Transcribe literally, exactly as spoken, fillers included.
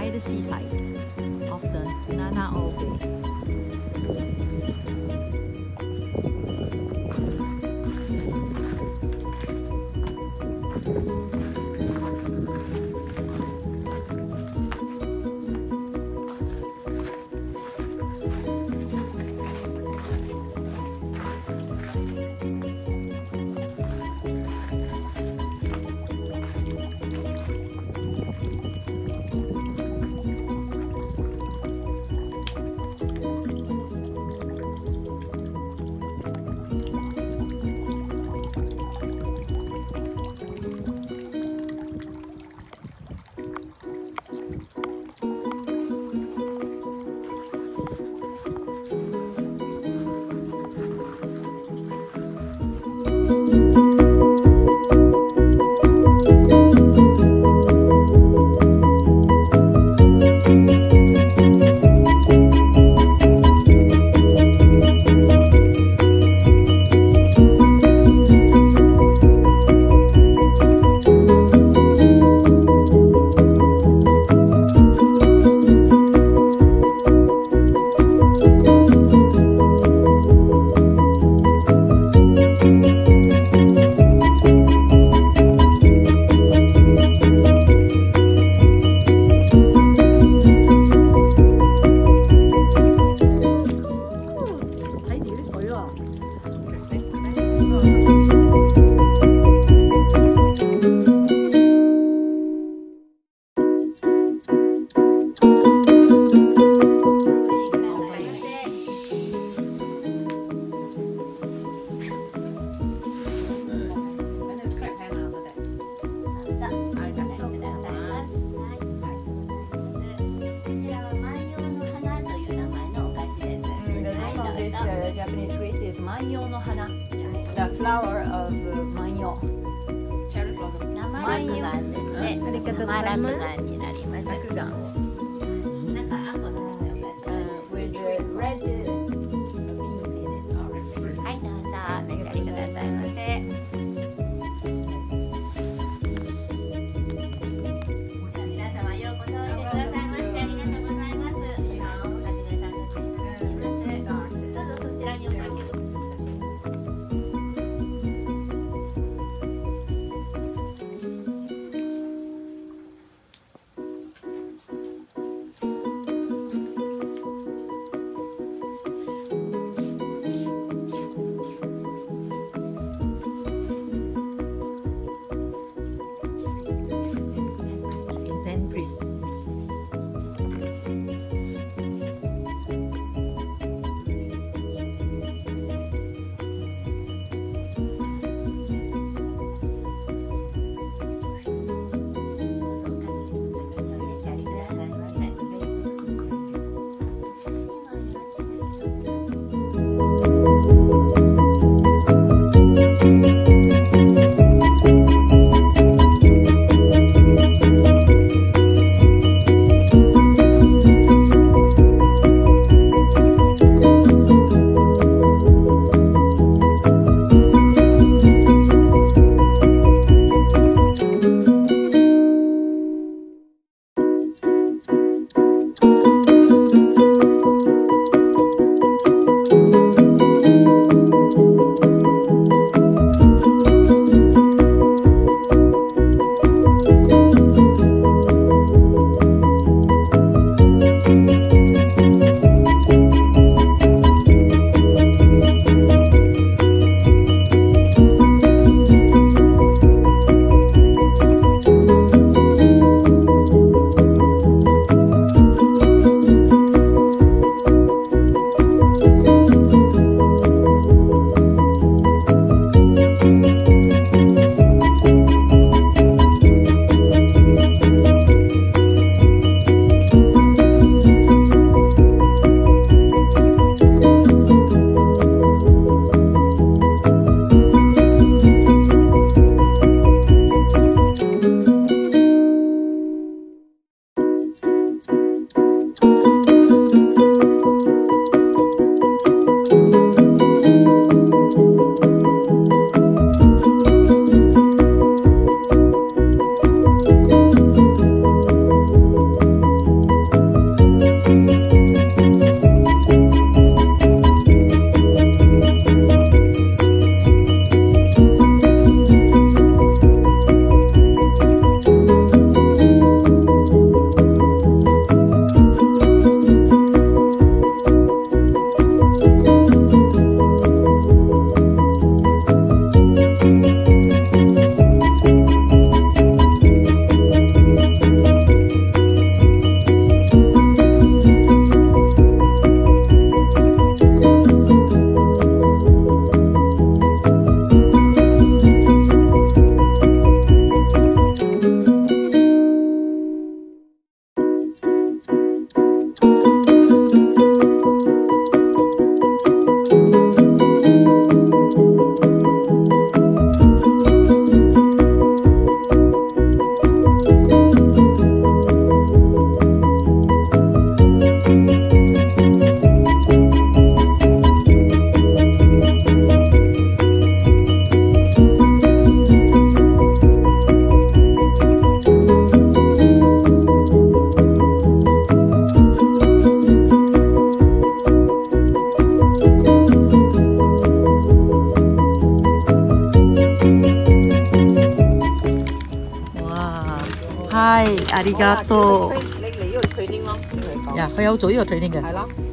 by the seaside of the Nanao Bay. Japanese sweet is manyo no hana, the flower of manyo. Cherry blossom. 生落なんですね。 ありがとうございます。 生落なんになります。 落雁。 なんかあんこのお菓子を with red beans in it. はい、どうぞ召し上がりくださいませ。皆様ようこそおいでくださいましてありがとうございます。はじめさんの手になります。どうぞそちらにおかけください。 ありがとう。 你嚟呢個 training 咯，你同佢講。 呀，佢有做呢個 training 嘅。 係咯。